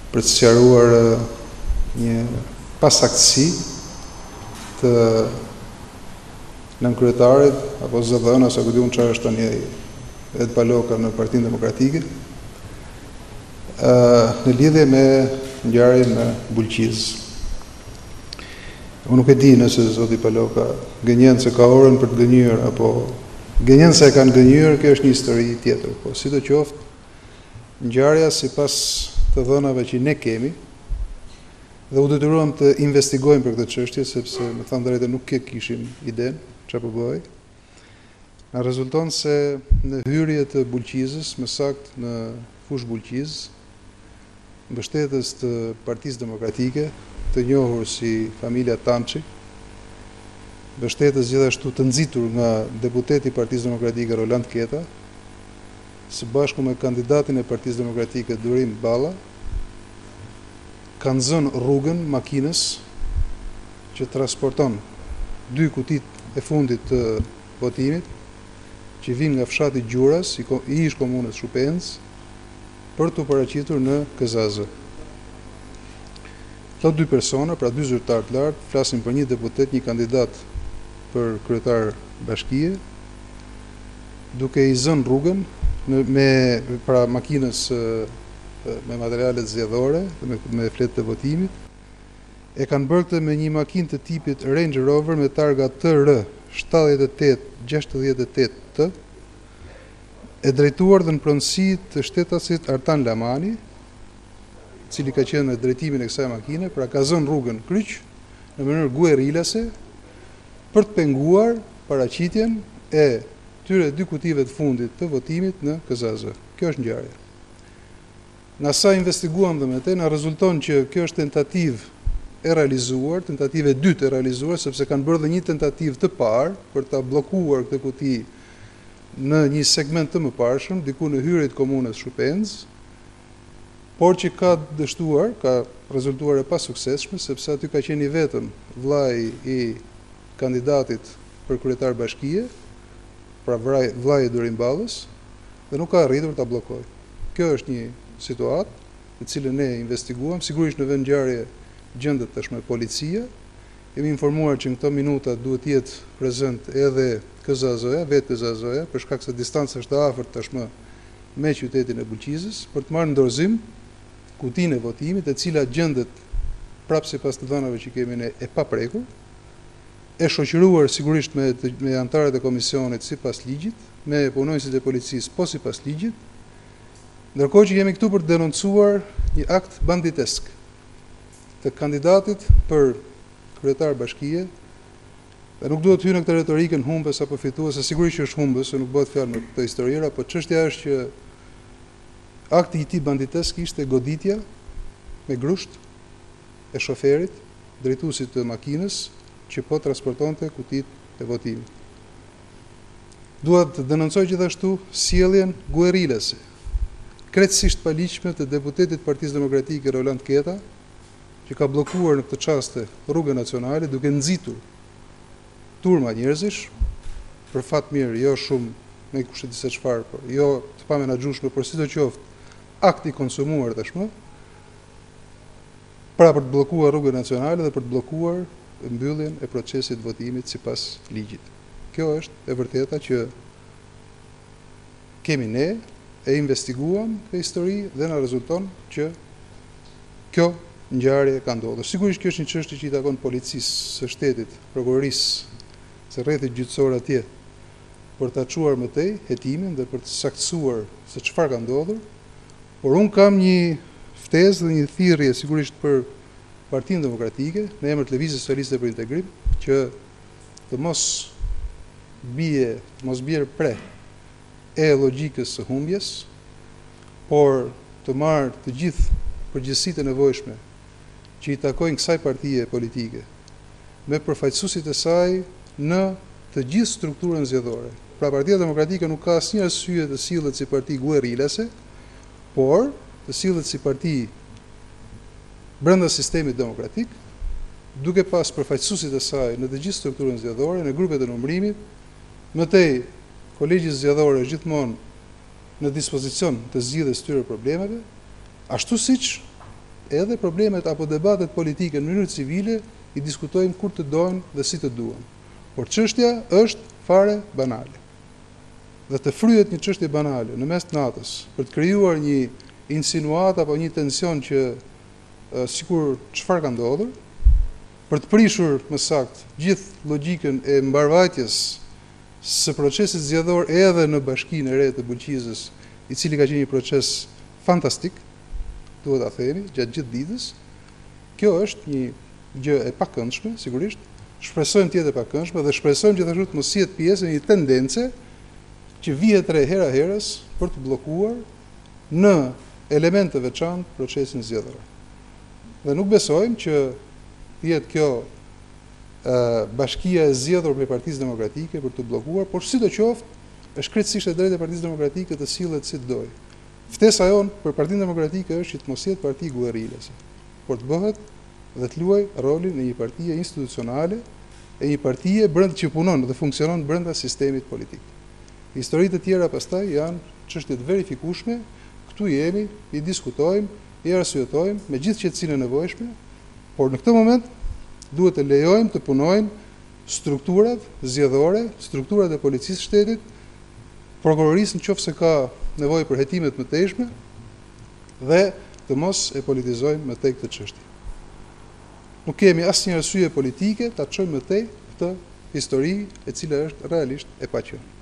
për të sqaruar një pasaktësi të nënkryetarit apo zëdhënë, ose ku diun çfarë është tani Ed Paloka në Partinë Demokratike, në lidhje me ngjarjen në Bulqizë. Unë nuk e di nëse zoti Paloka gënjen se ka orën për të gënjur, apo gënjen se e kanë gënjur, kjo është një histori tjetër. Po sidoqoftë, ngjarja sipas të dhënave që ne kemi, dhe u detyruam të investigojmë për këtë çështje, sepse me thënë drejtë nuk kishim iden çfarë po bëhej. Na rezulton se në hyrje të Bulqizës, më saktë në fushë Bulqizë, mbështetës të Partisë Demokratike, të njohur si familja Tançi, mbështetës gjithashtu të nxitur nga deputeti i Partisë Demokratike Roland Keta, së bashku me kandidatin e Partisë Demokratike Durim Balla, kanë zënë rrugën makinës që transporton 2 kutit e fundit të votimit, që vinë nga fshati Gjuras, i ish komunës Shupendës, për të paraqitur në Këzazë. Këto 2 persona, pra 2 zyrtar të lartë, flasin për një deputet, një kandidat për kryetar bashkie, duke i zënë rrugën pra makinës me materialet zgjedhore, me fletë të votimit, e kanë bërë këtë me një makinë të tipit Range Rover me targa TR 7868T, e drejtuar dhe në pronësi të shtetasit Artan Gamani, cili ka qenë në drejtimin e kësaj makine, pra ka zënë rrugën kryq në mënyrë guerrilase për të penguar paraqitjen e tyre 2 kutive të fundit të votimit në Këzazë. Kjo është ngjarja. Na sa investiguam dhe me te, na rezulton që kjo është tentativë e realizuar, tentativë e dytë e realizuar, sepse kanë bërë dhe një tentativë të parë për ta bllokuar këtë kuti në një segment të mëparshëm, diku në hyrjet komunës Shupendës, por që ka dështuar, ka rezultuar e pasuksesshme, sepse aty ka qenë i vetëm vllai i kandidatit për kryetar bashkie, pra vllai i Durim Ballës, dhe nuk ka arritur ta bllokojë. Kjo është një situatë në cilën ne investiguam, sigurisht në vend ngjarje gjendet tashmë policia. Kemi informuar që në këto minuta duhet jetë prezent edhe Këzazoja, vetë Këzazoja, për shkak se distanca është e afërt tashmë me qytetin e Bulqizës, për të marrë në dorëzim kutinë e votimit, e cila gjendet prapë sipas të dhënave që kemi ne e paprekur, e shoqëruar sigurisht me anëtarët e komisionit sipas ligjit, me punonjësit e policisë po sipas ligjit, ndërkohë që jemi këtu për të denoncuar një akt banditesk të kandidatit për kryetar bashkie, dhe nuk duhet hyrë në këtë retorikën humbës apo fituese, sigurisht që është humbës, se nuk bëhet fjalë në këtë historira, por çështja është që akti i tij banditesk ishte goditja me grusht e shoferit, drejtuesit të makinës, që po transportonte kutitë e votimit. Dua të denoncoj gjithashtu sjelljen guerrilase, krejtësisht paligjshme të deputetit Partisë Demokratike Roland Keta, që ka bllokuar në këtë çaste rrugën nacionale duke nxitur turma njerëzish, për fat mirë, jo shumë me kushtet se çfarë, por jo të pamenaxhueshme, por sidoqoftë akti konsumuar tashmë, pra për të bllokuar rrugën nacionale dhe për të bllokuar mbylljen e procesit votimit sipas ligjit. Kjo është e vërteta që kemi ne, e investiguam këtë histori dhe na rezulton që kjo ngjarje ka ndodhur. Sigurisht kjo është një çështje që i takon policisë së shtetit, prokurorisë së rrethit gjyqësor atje, për ta çuar më tej hetimin dhe për të saktësuar se çfarë ka ndodhur, por un kam një ftesë dhe një thirrje sigurisht për Partinë Demokratike, në emër të Lëvizjes Socialiste për Integrim, që të mos bjerë pre e logjikës së humbjes, por të marrë të gjithë përgjegjësitë e nevojshme që i takojnë kësaj partie politike, me përfaqësuesit e saj në të gjithë strukturën zgjedhore. Pra Partia Demokratike nuk ka asnjë arsye të sillet si parti guerrilase, por të sillet si parti brenda sistemit demokratik, duke pas përfaqësuesit e saj në të gjithë strukturën zgjedhore, në grupet e numërimit, më tej kolegji zgjedhor është gjithmonë në dispozicion të zgjidhjes tyre problemeve, ashtu siç edhe problemet apo debatet politike në mënyrë civile i diskutojmë kur të dojmë dhe si të duam. Por çështja është fare banale. Dhe të fryhet një çështje banale në mes të natës për të krijuar një insinuatë apo një tension që sikur çfarë ka ndodhur, për të prishur më saktë gjithë logjikën e mbarvajtjes së procesit zgjedhor edhe në bashkinë e re të Bulqizës, i cili ka qenë një proces fantastik, duhet ta themi, gjatë gjithë ditës. Kjo është një gjë e pakëndshme, sigurisht. Shpresojmë të jetë e pakëndshme dhe shpresojmë gjithashtu të mos jetë pjesë e një tendence që vihet re hera herës për të bllokuar në elemente të veçantë procesin zgjedhor. Dhe nuk besojmë që jetë kjo bashkia e zgjedhur me Partisë Demokratike për të bllokuar, por sidoqoftë është krejtësisht e drejtë e Partisë Demokratike të sillet si të dojë. Ftesa jonë për Partinë Demokratike është që të mos jetë parti guerrilase, por të bëhet dhe të luaj rolin e një partie institucionale, e një partie që punon dhe funksionon brenda sistemit politik. Historitë të tjera pastaj janë çështje të verifikueshme, këtu jemi, i diskutojmë, i arsyetojmë me gjithë qetësinë e nevojshme, por në këtë moment duhet të lejojmë të punojnë strukturat zgjedhore, strukturat e policisë shtetit, prokurorisë nëse ka nevojë për hetimet më tejshme dhe të mos e politizojmë më tej këtë çështje. Nuk kemi asnjë arsye politike ta çojmë më tej këtë histori e cila është realisht e paqen.